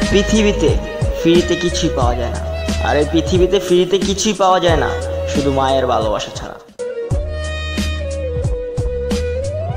পৃথিবীতে ফ্রিতে কিছুই পাওয়া যায় না, আর এই পৃথিবীতে ফ্রিতে কিছুই পাওয়া যায় না শুধু মায়ের ভালোবাসা ছাড়া।